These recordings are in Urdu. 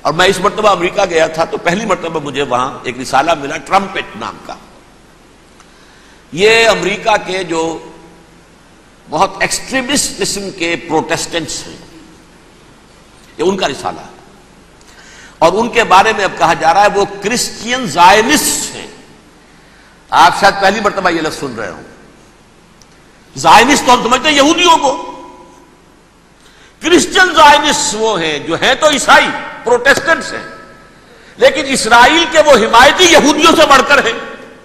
اور میں اس مرتبہ امریکہ گیا تھا تو پہلی مرتبہ مجھے وہاں ایک رسالہ ملا ٹرمپٹ نام کا. یہ امریکہ کے جو بہت ایکسٹریمسٹ قسم کے پروٹیسٹنٹس ہیں، یہ ان کا رسالہ ہے، اور ان کے بارے میں اب کہا جا رہا ہے وہ کرسچین زائنسٹ ہیں. آپ شاید پہلی مرتبہ یہ لفظ سن رہے ہوں. زائنسٹ تو ہم سمجھتے ہیں یہودیوں کو، کرسچین زائنسٹ وہ ہیں جو ہیں تو عیسائی پروٹیسٹنٹس ہیں، لیکن اسرائیل کے وہ حمایتی یہودیوں سے بڑھ کر ہیں.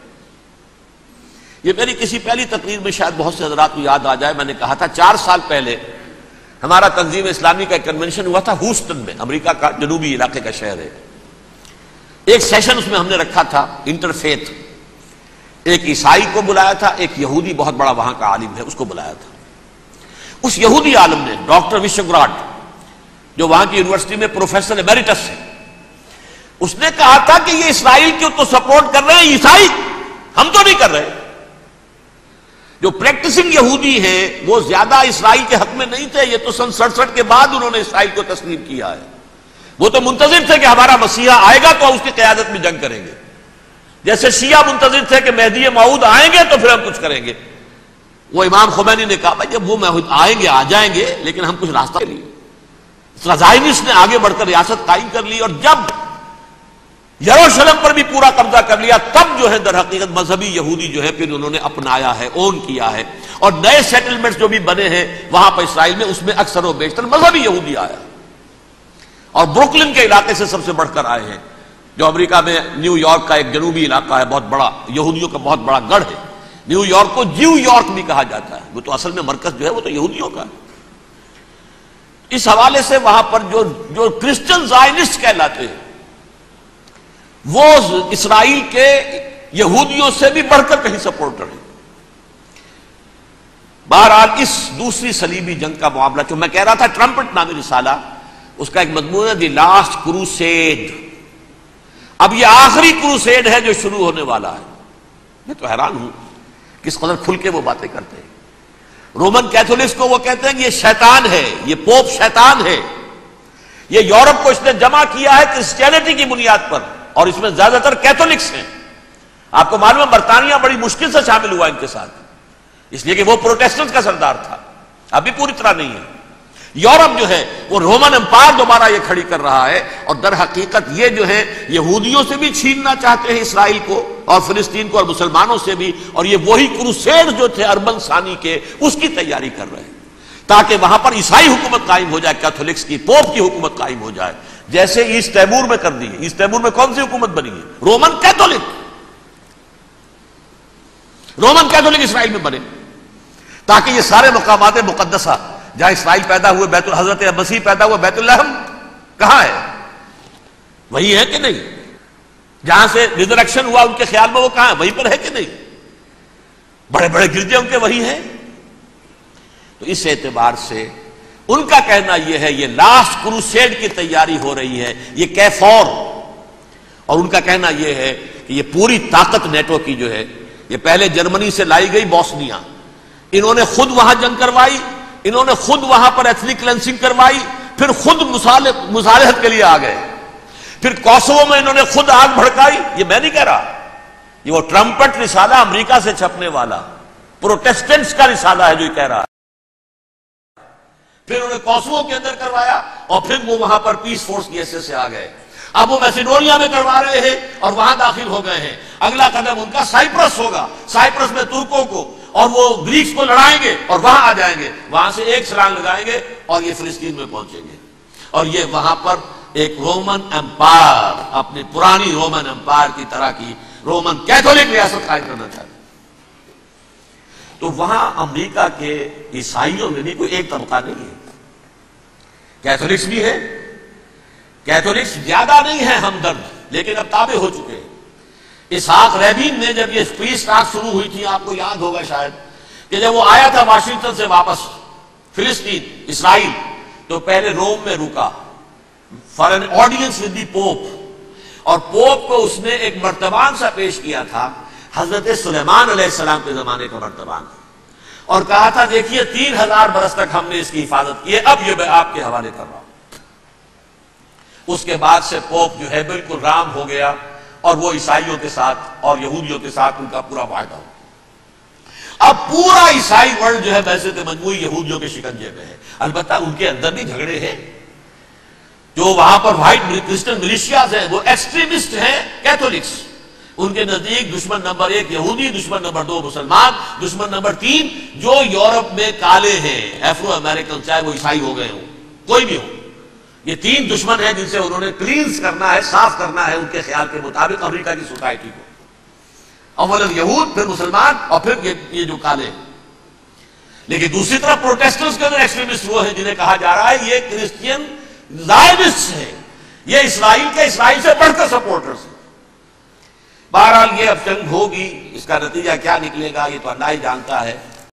یہ میری کسی پہلی تقریر میں شاید بہت سے حضرات کو یاد آ جائے، میں نے کہا تھا 4 سال پہلے ہمارا تنظیم اسلامی کا ایک کنونشن ہوا تھا ہیوسٹن میں، امریکہ کا جنوبی علاقے کا شہر ہے. ایک سیشن اس میں ہم نے رکھا تھا انٹرفیتھ، ایک عیسائی کو بلایا تھا، ایک یہودی بہت بڑا وہاں کا عالم ہے اس کو بلایا تھا. اس یہودی عالم نے ڈاکٹر وشوگراڈ، جو وہاں کی یونیورسٹی میں پروفیسر ایمیریٹس ہے، اس نے کہا تھا کہ یہ اسرائیل کو تو سپورٹ کر رہے ہیں عیسائی، ہم تو نہیں کر رہے. جو پریکٹسنگ یہودی ہیں وہ زیادہ اسرائیل کے حق میں نہیں تھے، یہ تو سن 67 کے بعد انہوں نے اسرائیل کو تسلیم کیا ہے. وہ تو منتظر تھے کہ ہمارا مسیحا آئے گا تو اس کی قیادت میں جنگ کریں گے، جیسے شیعہ منتظر تھے کہ مہدی موعود آئیں گے تو پھر ہم کچھ کریں گے. وہ امام خمینی نے کہا بھائی جب وہ آئیں گے آ جائیں گے، لیکن ہم کچھ راستہ کے لیے. زائنسٹ نے آگے بڑھ کر ریاست قائم کر لی، اور جب یروشلم پر بھی پورا قبضہ کر لیا تب جو ہے در حقیقت مذہبی یہودی جو ہے پھر انہوں نے اپنایا ہے، اون کیا ہے، اور نئے سیٹلمنٹس جو بھی بنے ہیں وہاں پر اسرائیل میں اس میں اکثر و بیشتر مذہبی یہودی آیا، اور بروکلن کے علاقے سے سب سے بڑھ کر آئے ہیں، جو امریکہ میں نیو یارک کا ایک جنوبی علاقہ ہے، بہت بڑا یہودیوں کا بہت بڑا گڑھ ہے. نیو یارک کو جیو یارک بھی کہا جاتا ہے، وہ تو اصل میں مرکز جو ہے وہ تو یہودیوں کا ہے. اس حوالے سے وہاں پر جو کرسچن زائنسٹ کہلاتے ہیں وہ اسرائیل کے یہودیوں سے بھی بڑھ کر کہیں سپورٹر ہیں. بہرحال اس دوسری صلیبی جنگ کا معاملہ جو میں کہہ رہا تھا، ٹرمپٹ نامی رسالہ، اس کا ایک مضمون ہے دی لاسٹ کروسیڈ. اب یہ آخری کروسیڈ ہے جو شروع ہونے والا ہے. میں تو حیران ہوں کس قدر کھل کے وہ باتیں کرتے ہیں. رومن کیتھولکس کو وہ کہتے ہیں کہ یہ شیطان ہے، یہ پوپ شیطان ہے، یہ یورپ کو اس نے جمع کیا ہے کرسچینٹی کی بنیاد پر، اور اس میں زیادہ تر کیتھولکس ہیں. آپ کو معلوم ہے برطانیہ بڑی مشکل سے شامل ہوا ان کے ساتھ، اس لیے کہ وہ پروٹیسٹنٹ کا سردار تھا، ابھی پوری طرح نہیں ہے. یورپ جو ہے وہ رومن امپائر دوبارہ یہ کھڑی کر رہا ہے، اور در حقیقت یہ جو ہے یہودیوں سے بھی چھیننا چاہتے ہیں اسرائیل کو اور فلسطین کو، اور مسلمانوں سے بھی، اور یہ وہی کروسیڈ جو تھے اربن ثانی کے اس کی تیاری کر رہے ہیں تاکہ وہاں پر عیسائی حکومت قائم ہو جائے، کیتھولکس کی پوپ کی حکومت قائم ہو جائے، جیسے ایسٹ تیمور میں کر دی ہے. ایسٹ تیمور میں کون سی حکومت بنی ہے؟ Roman Catholic. Roman Catholic Israel میں بنے تاکہ یہ سارے مقامات مقدسہ جہاں اسرائیل پیدا ہوئے، حضرت مسیح پیدا ہوئے، بیت الحم کہاں ہے؟ وہی ہے کہ نہیں؟ جہاں سے ریزریکشن ہوا ان کے خیال میں وہ کہاں ہے؟ وہیں پر ہے کہ نہیں؟ بڑے بڑے گرجے ان کے وہی ہیں. تو اس اعتبار سے ان کا کہنا یہ ہے یہ لاسٹ کروسیڈ کی تیاری ہو رہی ہے، یہ کیفور. اور ان کا کہنا یہ ہے کہ یہ پوری طاقت نیٹو کی جو ہے، یہ پہلے جرمنی سے لائی گئی بوسنیا، انہوں نے خود وہاں جنگ کروائی، انہوں نے خود وہاں پر ایتھنک کلینسنگ کروائی، پھر خود مصالحت کے لیے آ گئے، پھر کوسوو میں انہوں نے خود آگ بھڑکائی. یہ میں نہیں کہہ رہا، یہ وہ ٹرمپٹ رسالہ امریکہ سے چھپنے والا پروٹیسٹنٹس کا رسالہ ہے جو یہ کہہ رہا ہے. پھر انہوں نے کوسوو کے اندر کروایا، اور پھر وہ وہاں پر پیس فورس کی حیثیت سے آ گئے. اب وہ میسیڈونیا میں کروا رہے ہیں اور وہاں داخل ہو گئے ہیں. اگلا قدم ان کا سائپرس ہوگا، سائپرس میں ترکوں کو اور وہ گریکس کو لڑائیں گے اور وہاں آ جائیں گے، وہاں سے ایک چھلانگ لگائیں گے اور یہ فلسطین میں پہنچیں گے، اور یہ وہاں پر ایک رومن امپائر، اپنی پرانی رومن امپائر کی طرح کی رومن کیتھولک ریاست قائم کرنا چاہتے ہیں. تو وہاں امریکہ کے عیسائیوں میں بھی کوئی ایک طبقہ نہیں ہے، کیتھولکس بھی ہے، کیتھولکس زیادہ نہیں ہے ہمدرد، لیکن اب تابع ہو چکے ہیں. اسحاق ریبین نے جب یہ پیس ٹاک شروع ہوئی تھی، آپ کو یاد ہوگا شاید کہ جب وہ آیا تھا واشنگٹن سے واپس فلسطین اسرائیل، تو پہلے روم میں رکا for an audience with the pope, اور پوپ کو اس نے ایک مرتبان سا پیش کیا تھا، حضرت سلیمان علیہ السلام کے زمانے کا مرتبان، اور کہا تھا دیکھیے 3000 برس تک ہم نے اس کی حفاظت کی ہے، اب یہ میں آپ کے حوالے کر رہا ہوں. اس کے بعد سے پوپ جو ہے بالکل رام ہو گیا اور وہ عیسائیوں کے ساتھ اور یہودیوں کے ساتھ ان کا پورا معاہدہ ہو گیا۔ اب پورا عیسائی ورلڈ جو ہے ویسے مجموعی یہودیوں کے شکنجے میں ہے۔ البتہ ان کے اندر بھی جھگڑے ہیں، جو وہاں پر وائٹ کرسچن ملیشیاز ہیں وہ ایکسٹریمسٹ ہیں کیتھولکس، ان کے نزدیک دشمن نمبر 1 یہودی، دشمن نمبر 2 مسلمان، دشمن نمبر 3 جو یورپ میں کالے ہیں، ایفرو امریکن، چاہے وہ عیسائی ہو گئے ہوں کوئی بھی ہو، یہ 3 دشمن ہیں جن سے انہوں نے کلینز کرنا ہے، صاف کرنا ہے ان کے خیال کے مطابق امریکہ کی سوسائٹی کو، اولا یہود، پھر مسلمان، اور پھر یہ جو کالے ہیں۔ لیکن دوسری طرف پروٹیسٹنٹس کے اندر ایکسٹریمسٹ وہ ہیں جنہیں کہا جا رہا ہے یہ کرسچین زائنسٹ ہیں، یہ اسرائیل کے اسرائیل سے بڑھ کر سپورٹرز ہیں۔ بہرحال یہ اب جنگ ہوگی، اس کا نتیجہ کیا نکلے گا یہ تو اللہ ہی جانتا ہے۔